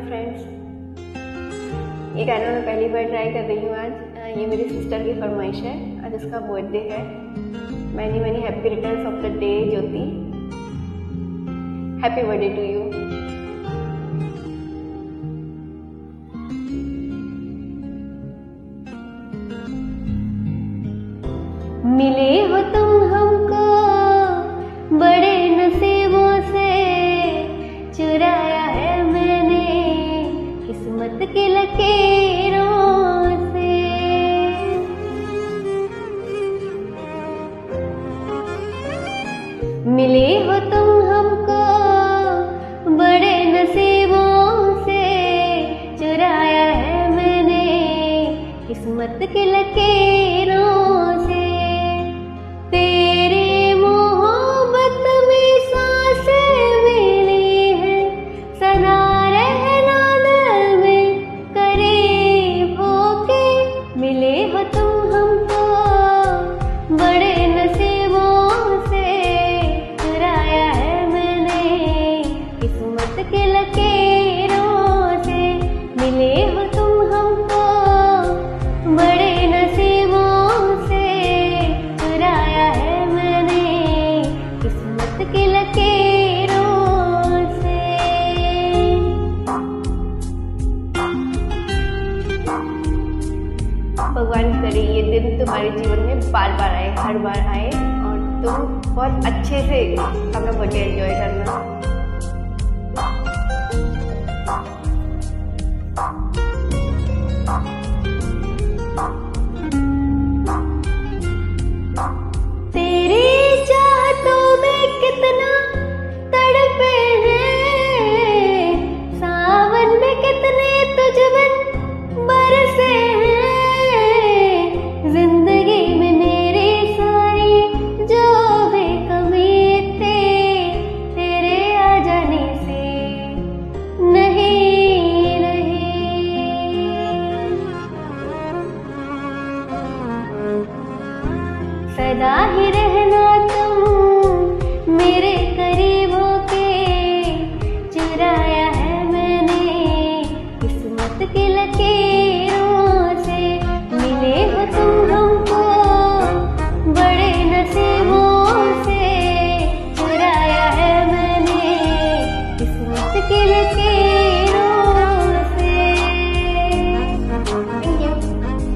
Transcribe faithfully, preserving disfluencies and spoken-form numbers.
Friends, ये गाना मैं पहली बार ट्राई कर रही हूँ आज। ये मेरी सिस्टर की फरमाइश है, आज उसका बर्थडे है। Many many happy returns of the day Jyoti, happy birthday to you. मिले हो तुम हमको बड़े नसीबों से, चुराया है मैंने किस्मत की लकीरों से। मिले हो तुम हमको बड़े नसीबों से, चुराया है मैंने किस्मत की लकीरों से। तेरी मोहब्बत में सांसें मिली है, सदा रहना दिल में करीब होके। मिले हो तुम हमको बड़े नसीबों से, चुराया है मैंने किस्मत की लकीरों से। मिले हो तुम हमको बड़े नसीबों से, चुराया है मैंने किस्मत की लकीरों से। भगवान करे ये दिन तुम्हारे जीवन में बार बार आए, हर बार आए, और तुम बहुत अच्छे से अपना बर्थडे एंजॉय करना।